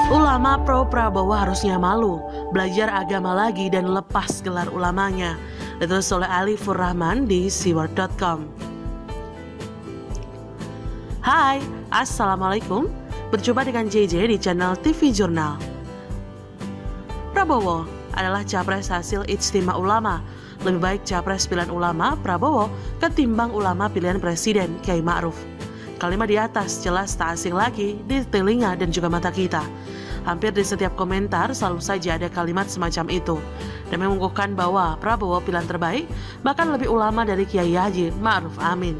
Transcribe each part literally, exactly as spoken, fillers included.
Ulama pro Prabowo harusnya malu, belajar agama lagi dan lepas gelar ulamanya. Ditulis oleh Alifur Rahman di siword dot com. Hai, Assalamualaikum. Berjumpa dengan J J di channel T V Jurnal. Prabowo adalah capres hasil ijtima ulama. Lebih baik capres pilihan ulama Prabowo ketimbang ulama pilihan presiden Kiai Ma'ruf. Kalimat di atas jelas tak asing lagi di telinga dan juga mata kita. Hampir di setiap komentar selalu saja ada kalimat semacam itu, dan mengukuhkan bahwa Prabowo pilihan terbaik, bahkan lebih ulama dari Kiai Haji Ma'ruf Amin.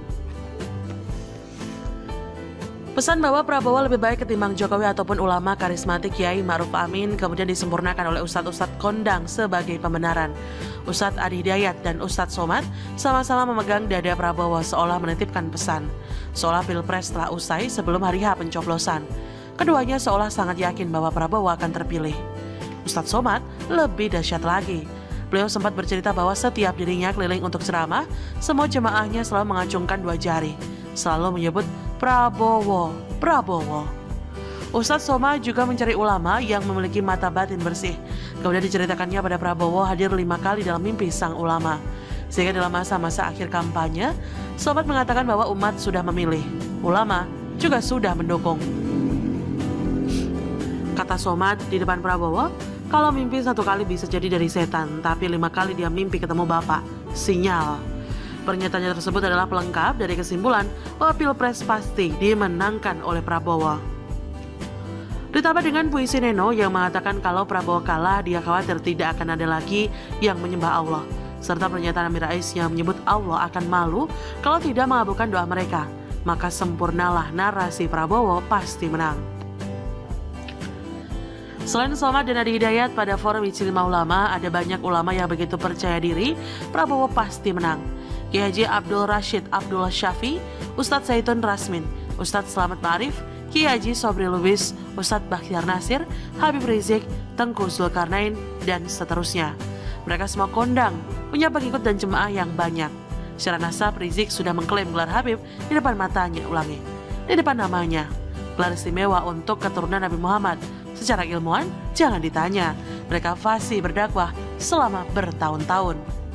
Pesan bahwa Prabowo lebih baik ketimbang Jokowi ataupun ulama karismatik Kiai Ma'ruf Amin kemudian disempurnakan oleh Ustadz-Ustadz kondang sebagai pembenaran. Ustadz Adi Hidayat dan Ustadz Somad sama-sama memegang dada Prabowo seolah menitipkan pesan, seolah pilpres telah usai sebelum hari H pencoblosan. Keduanya seolah sangat yakin bahwa Prabowo akan terpilih. Ustadz Somad lebih dahsyat lagi. Beliau sempat bercerita bahwa setiap dirinya keliling untuk ceramah, semua jemaahnya selalu mengacungkan dua jari, selalu menyebut Prabowo, Prabowo. Ustadz Somad juga mencari ulama yang memiliki mata batin bersih. Kemudian diceritakannya pada Prabowo hadir lima kali dalam mimpi sang ulama. Sehingga dalam masa-masa akhir kampanye, Somad mengatakan bahwa umat sudah memilih, ulama juga sudah mendukung. Kata Somad di depan Prabowo, kalau mimpi satu kali bisa jadi dari setan, tapi lima kali dia mimpi ketemu Bapak, sinyal. Pernyataannya tersebut adalah pelengkap dari kesimpulan bahwa pilpres pasti dimenangkan oleh Prabowo. Ditambah dengan puisi Neno yang mengatakan kalau Prabowo kalah, dia khawatir tidak akan ada lagi yang menyembah Allah. Serta pernyataan Amin Rais yang menyebut Allah akan malu kalau tidak mengabulkan doa mereka. Maka sempurnalah narasi Prabowo pasti menang. Selain Somad dan Adi Hidayat, pada forum ijtima ulama ada banyak ulama yang begitu percaya diri Prabowo pasti menang. Kiai Haji Abdul Rashid Abdullah Syafi, Ustadz Zaitun Rasmin, Ustadz Slamet Ma'arif, Kiai Haji Sobri Lubis, Ustadz Bakhtiar Nasir, Habib Rizik, Tengku Zulkarnain, dan seterusnya. Mereka semua kondang, punya pengikut dan jemaah yang banyak. Secara nasab, Rizik sudah mengklaim gelar Habib di depan matanya, ulangi, di depan namanya. Gelar istimewa untuk keturunan Nabi Muhammad. Secara ilmuwan, jangan ditanya. Mereka fasih berdakwah selama bertahun-tahun.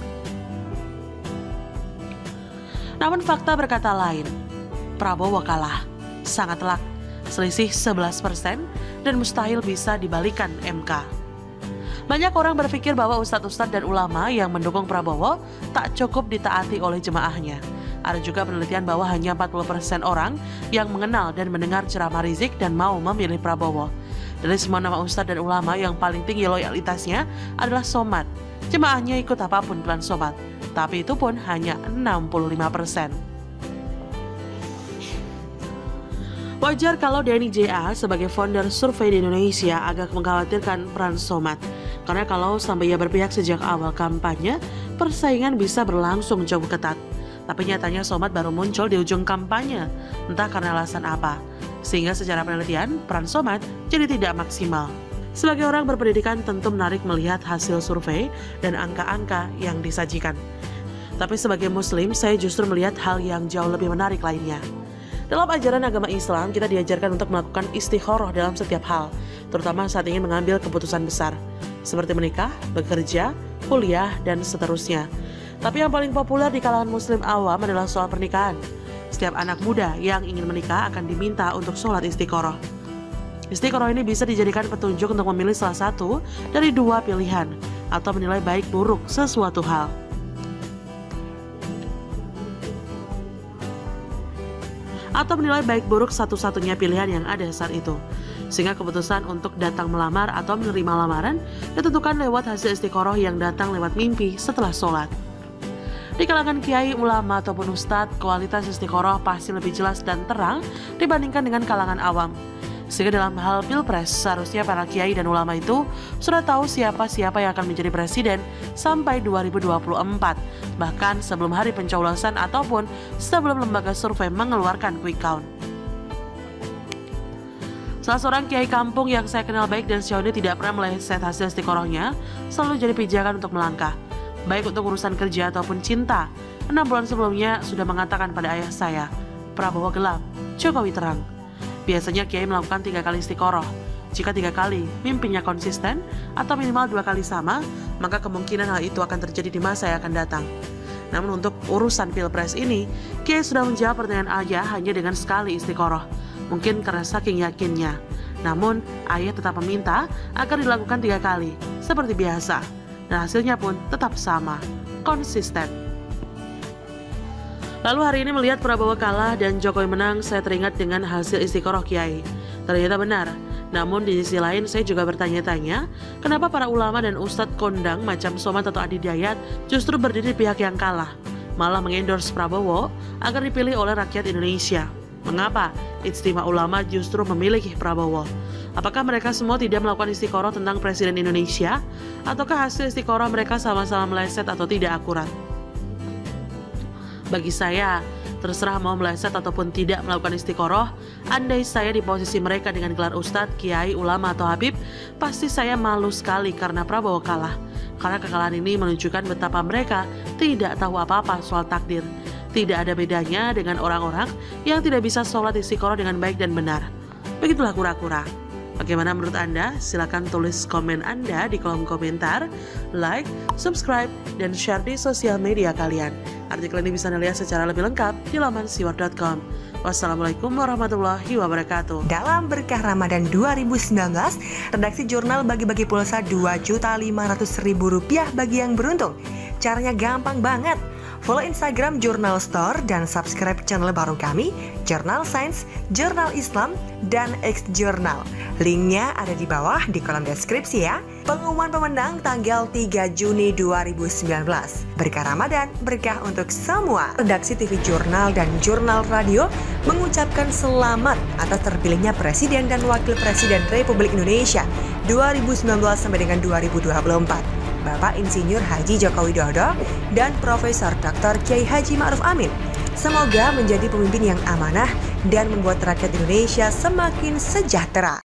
Namun fakta berkata lain, Prabowo kalah, sangat telak, selisih sebelas persen dan mustahil bisa dibalikan M K. Banyak orang berpikir bahwa ustadz-ustadz dan ulama yang mendukung Prabowo tak cukup ditaati oleh jemaahnya. Ada juga penelitian bahwa hanya empat puluh persen orang yang mengenal dan mendengar ceramah Rizik dan mau memilih Prabowo. Dari semua nama ustadz dan ulama yang paling tinggi loyalitasnya adalah Somad. Jemaahnya ikut apapun plan Somad, tapi itu pun hanya enam puluh lima persen. Wajar kalau Denny J A sebagai founder survei di Indonesia agak mengkhawatirkan peran Somad. Karena kalau sampai ia berpihak sejak awal kampanye, persaingan bisa berlangsung cukup ketat. Tapi nyatanya Somad baru muncul di ujung kampanye, entah karena alasan apa. Sehingga secara penelitian, peran Somad jadi tidak maksimal. Sebagai orang berpendidikan tentu menarik melihat hasil survei dan angka-angka yang disajikan. Tapi sebagai muslim, saya justru melihat hal yang jauh lebih menarik lainnya. Dalam ajaran agama Islam, kita diajarkan untuk melakukan istikharah dalam setiap hal, terutama saat ingin mengambil keputusan besar, seperti menikah, bekerja, kuliah, dan seterusnya. Tapi yang paling populer di kalangan muslim awam adalah soal pernikahan. Setiap anak muda yang ingin menikah akan diminta untuk sholat istikharah. Istikharah ini bisa dijadikan petunjuk untuk memilih salah satu dari dua pilihan atau menilai baik buruk sesuatu hal. Atau menilai baik buruk satu-satunya pilihan yang ada saat itu. Sehingga keputusan untuk datang melamar atau menerima lamaran ditentukan lewat hasil istikharah yang datang lewat mimpi setelah sholat. Di kalangan kiai, ulama, ataupun ustadz, kualitas istikharah pasti lebih jelas dan terang dibandingkan dengan kalangan awam. Sehingga dalam hal pilpres, seharusnya para kiai dan ulama itu sudah tahu siapa-siapa yang akan menjadi presiden sampai dua ribu dua puluh empat, bahkan sebelum hari pencoblosan ataupun sebelum lembaga survei mengeluarkan quick count. Salah seorang kiai kampung yang saya kenal baik dan sejauh ini tidak pernah meleset hasil istikharahnya, selalu jadi pijakan untuk melangkah. Baik untuk urusan kerja ataupun cinta. Enam bulan sebelumnya sudah mengatakan pada ayah saya, Prabowo gelap, Jokowi terang. Biasanya kiai melakukan tiga kali istikharah. Jika tiga kali mimpinya konsisten atau minimal dua kali sama, maka kemungkinan hal itu akan terjadi di masa yang akan datang. Namun untuk urusan Pilpres ini, Kiai sudah menjawab pertanyaan ayah hanya dengan sekali istiqoroh. Mungkin karena saking yakinnya. Namun ayah tetap meminta agar dilakukan tiga kali, seperti biasa. Dan hasilnya pun tetap sama, konsisten. Lalu hari ini melihat Prabowo kalah dan Jokowi menang, saya teringat dengan hasil istiqoroh Kiai. Ternyata benar. Namun di sisi lain saya juga bertanya-tanya, kenapa para ulama dan ustadz kondang macam Somad atau Adi Dayat justru berdiri di pihak yang kalah, malah mengendorse Prabowo agar dipilih oleh rakyat Indonesia. Mengapa Ijtima Ulama justru memilih Prabowo? Apakah mereka semua tidak melakukan istiqoroh tentang Presiden Indonesia? Ataukah hasil istiqoroh mereka sama-sama meleset atau tidak akurat? Bagi saya, terserah mau meleset ataupun tidak melakukan istiqoroh, andai saya di posisi mereka dengan gelar ustadz, kiai, ulama, atau habib, pasti saya malu sekali karena Prabowo kalah. Karena kekalahan ini menunjukkan betapa mereka tidak tahu apa-apa soal takdir. Tidak ada bedanya dengan orang-orang yang tidak bisa sholat istiqoroh dengan baik dan benar. Begitulah kura-kura. Bagaimana menurut Anda? Silakan tulis komen Anda di kolom komentar, like, subscribe, dan share di sosial media kalian. Artikel ini bisa Anda lihat secara lebih lengkap di laman siwar dot com. Wassalamualaikum warahmatullahi wabarakatuh. Dalam berkah Ramadan dua ribu sembilan belas, redaksi jurnal bagi-bagi pulsa dua juta lima ratus ribu rupiah bagi yang beruntung. Caranya gampang banget. Follow Instagram Jurnal Store dan subscribe channel baru kami, Jurnal Sains, Jurnal Islam, dan X Jurnal. Linknya ada di bawah di kolom deskripsi ya. Pengumuman pemenang tanggal tiga Juni dua ribu sembilan belas. Berkah Ramadan, berkah untuk semua. Redaksi T V Jurnal dan Jurnal Radio mengucapkan selamat atas terpilihnya Presiden dan Wakil Presiden Republik Indonesia dua ribu sembilan belas sampai dengan dua ribu dua puluh empat. Bapak Insinyur Haji Joko Widodo dan Profesor Doktor Kiai Haji Ma'ruf Amin. Semoga menjadi pemimpin yang amanah dan membuat rakyat Indonesia semakin sejahtera.